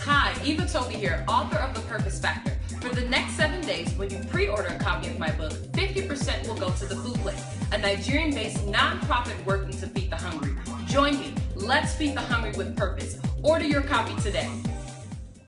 Hi, Eva Bukola here, author of The Purpose Factor. For the next 7 days, when you pre-order a copy of my book, 50% will go to the FoodClique, a Nigerian-based nonprofit working to feed the hungry. Join me. Let's feed the hungry with purpose. Order your copy today.